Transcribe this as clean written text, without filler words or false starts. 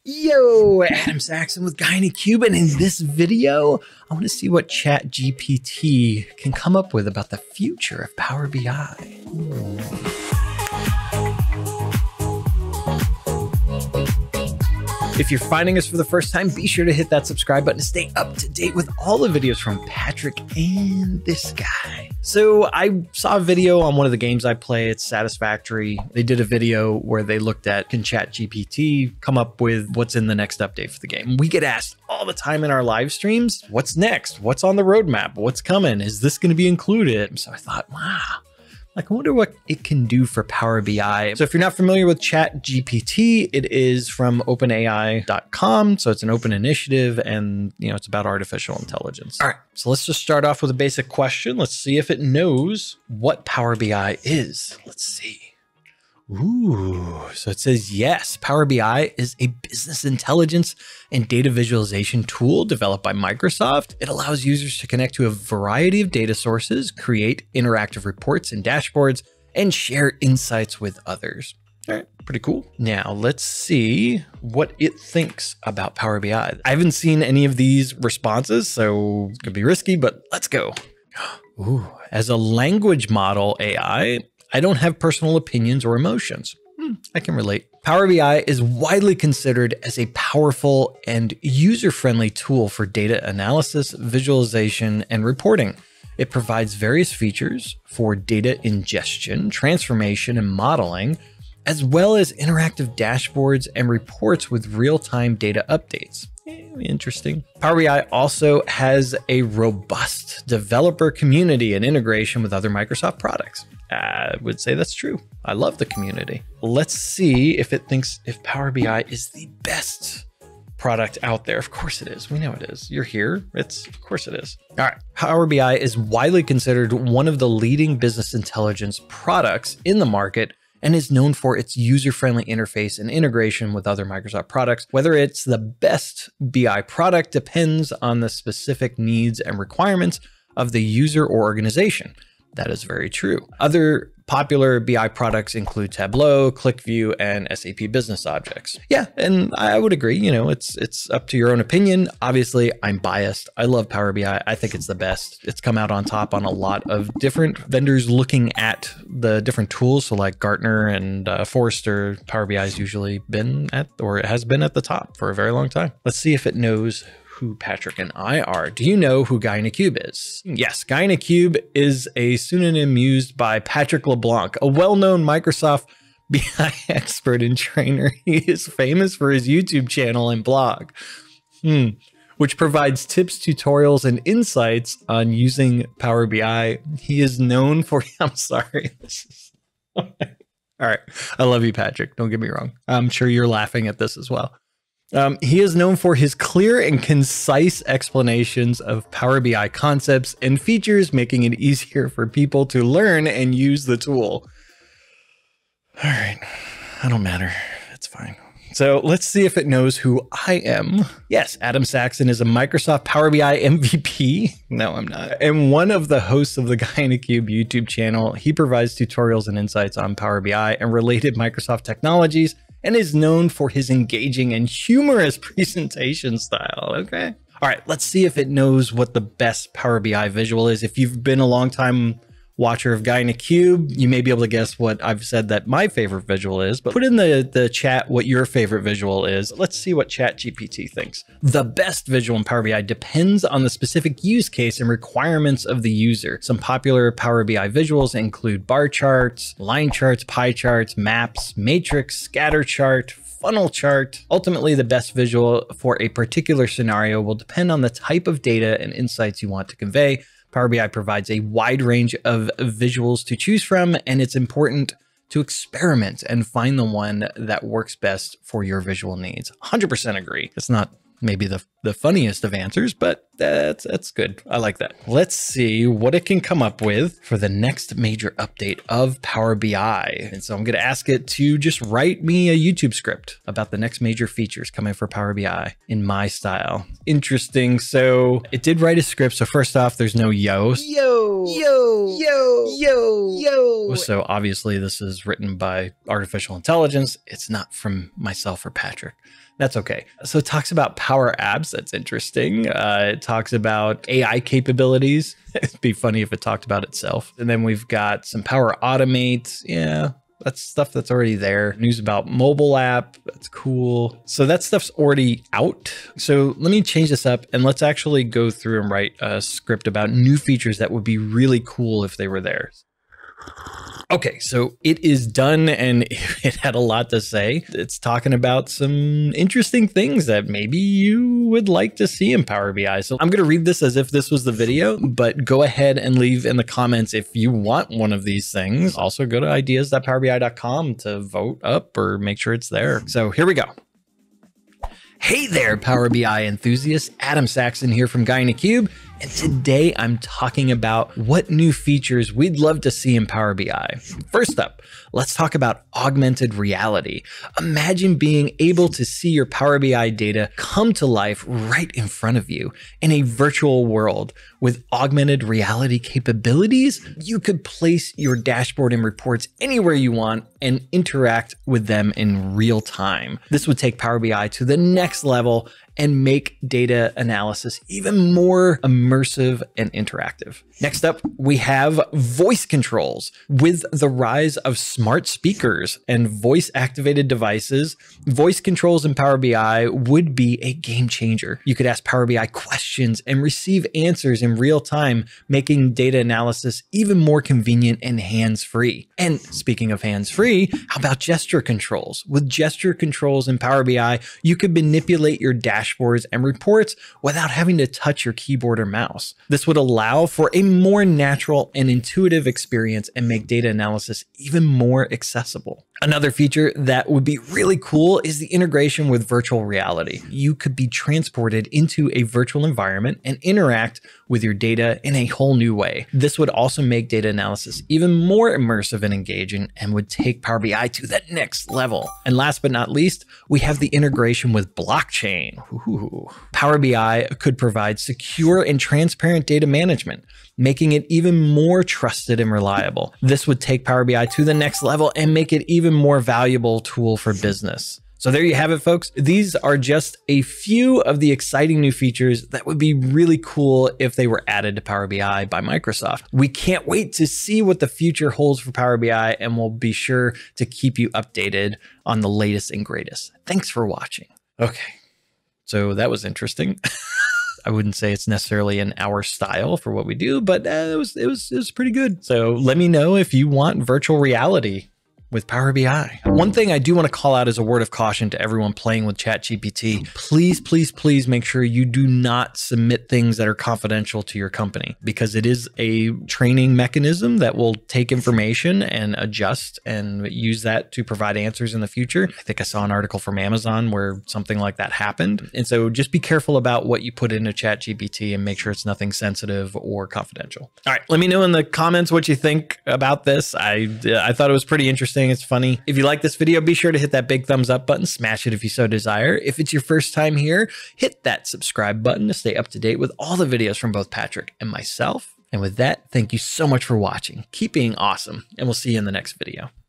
Yo, Adam Saxon with Guy-in-a-Cube, and in this video, I want to see what ChatGPT can come up with about the future of Power BI. If you're finding us for the first time, be sure to hit that subscribe button to stay up to date with all the videos from Patrick and this guy. So I saw a video on one of the games I play. It's Satisfactory. They did a video where they looked at, can ChatGPT come up with what's in the next update for the game? We get asked all the time in our live streams, what's next? What's on the roadmap? What's coming? Is this going to be included? So I thought, wow. I wonder what it can do for Power BI. So if you're not familiar with ChatGPT, it is from openai.com. So it's an open initiative and it's about artificial intelligence. All right, so let's just start off with a basic question. Let's see if it knows what Power BI is. Let's see. Ooh, so it says, yes, Power BI is a business intelligence and data visualization tool developed by Microsoft. It allows users to connect to a variety of data sources, create interactive reports and dashboards, and share insights with others. All right, pretty cool. Now let's see what it thinks about Power BI. I haven't seen any of these responses, so it's gonna be risky, but let's go. Ooh, as a language model AI, I don't have personal opinions or emotions. I can relate. Power BI is widely considered as a powerful and user-friendly tool for data analysis, visualization, and reporting. It provides various features for data ingestion, transformation, and modeling, as well as interactive dashboards and reports with real-time data updates. Interesting. Power BI also has a robust developer community and integration with other Microsoft products. I would say that's true. I love the community. Let's see if it thinks if Power BI is the best product out there. Of course it is. We know it is. You're here. Of course it is. All right. Power BI is widely considered one of the leading business intelligence products in the market and is known for its user-friendly interface and integration with other Microsoft products. Whether it's the best BI product depends on the specific needs and requirements of the user or organization. That is very true. Other popular BI products include Tableau, ClickView, and SAP Business Objects. Yeah, and I would agree, it's up to your own opinion. Obviously, I'm biased. I love Power BI. I think it's the best. It's come out on top on a lot of different vendors looking at the different tools. So like Gartner and Forrester, Power BI has usually been at, or it has been at the top for a very long time. Let's see if it knows who Patrick and I are. Do you know who Guy-in-a-Cube is? Yes, Guy-in-a-Cube is a pseudonym used by Patrick LeBlanc, a well-known Microsoft BI expert and trainer. He is famous for his YouTube channel and blog, which provides tips, tutorials, and insights on using Power BI. He is known for, I'm sorry. All right. I love you, Patrick. Don't get me wrong. I'm sure you're laughing at this as well. He is known for his clear and concise explanations of Power BI concepts and features, making it easier for people to learn and use the tool. All right, I don't matter. It's fine. So let's see if it knows who I am. Yes, Adam Saxon is a Microsoft Power BI MVP. No, I'm not. And one of the hosts of the Guy-in-a-Cube YouTube channel. He provides tutorials and insights on Power BI and related Microsoft technologies, and is known for his engaging and humorous presentation style. Okay. All right, let's see if it knows what the best Power BI visual is. If you've been a long time watcher of Guy-in-a-Cube, you may be able to guess what I've said that my favorite visual is, but put in the chat what your favorite visual is. Let's see what ChatGPT thinks. The best visual in Power BI depends on the specific use case and requirements of the user. Some popular Power BI visuals include bar charts, line charts, pie charts, maps, matrix, scatter chart, funnel chart. Ultimately, the best visual for a particular scenario will depend on the type of data and insights you want to convey. Power BI provides a wide range of visuals to choose from, and it's important to experiment and find the one that works best for your visual needs. 100% agree. It's not maybe the funniest of answers, but That's good. I like that. Let's see what it can come up with for the next major update of Power BI. And so I'm going to ask it to just write me a YouTube script about the next major features coming for Power BI in my style. Interesting. So it did write a script. So first off, there's no yo. Yo. So obviously this is written by artificial intelligence. It's not from myself or Patrick. That's okay. So it talks about Power Apps. That's interesting. It talks about AI capabilities. It'd be funny if it talked about itself. And then we've got some Power Automate. Yeah, that's stuff that's already there. News about mobile app. That's cool. So that stuff's already out. So let me change this up and let's actually go through and write a script about new features that would be really cool if they were there. Okay, so it is done and it had a lot to say. It's talking about some interesting things that maybe you would like to see in Power BI. So I'm going to read this as if this was the video, but go ahead and leave in the comments if you want one of these things. Also go to ideas.powerbi.com to vote up or make sure it's there. So here we go. Hey there, Power BI enthusiasts. Adam Saxon here from Guy in a Cube. And today I'm talking about what new features we'd love to see in Power BI. First up, let's talk about augmented reality. Imagine being able to see your Power BI data come to life right in front of you in a virtual world. With augmented reality capabilities, you could place your dashboard and reports anywhere you want and interact with them in real time. This would take Power BI to the next level and make data analysis even more immersive and interactive. Next up, we have voice controls. With the rise of smart speakers and voice-activated devices, voice controls in Power BI would be a game changer. You could ask Power BI questions and receive answers in real time, making data analysis even more convenient and hands-free. And speaking of hands-free, how about gesture controls? With gesture controls in Power BI, you could manipulate your dashboards and reports without having to touch your keyboard or mouse. This would allow for a more natural and intuitive experience and make data analysis even more accessible. Another feature that would be really cool is the integration with virtual reality. You could be transported into a virtual environment and interact with your data in a whole new way. This would also make data analysis even more immersive and engaging and would take Power BI to the next level. And last but not least, we have the integration with blockchain. Ooh. Power BI could provide secure and transparent data management, making it even more trusted and reliable. This would take Power BI to the next level and make it even more valuable tool for business. So there you have it, folks. These are just a few of the exciting new features that would be really cool if they were added to Power BI by Microsoft. We can't wait to see what the future holds for Power BI, and we'll be sure to keep you updated on the latest and greatest. Thanks for watching. Okay, so that was interesting. I wouldn't say it's necessarily in our style for what we do, but it was pretty good. So let me know if you want virtual reality with Power BI. One thing I do want to call out as a word of caution to everyone playing with ChatGPT, please make sure you do not submit things that are confidential to your company, because it is a training mechanism that will take information and adjust and use that to provide answers in the future. I think I saw an article from Amazon where something like that happened. And so just be careful about what you put into ChatGPT and make sure it's nothing sensitive or confidential. All right, let me know in the comments what you think about this. I thought it was pretty interesting. It's funny. If you like this video, be sure to hit that big thumbs up button, smash it if you so desire. If it's your first time here, hit that subscribe button to stay up to date with all the videos from both Patrick and myself. And with that, thank you so much for watching. Keep being awesome, and we'll see you in the next video.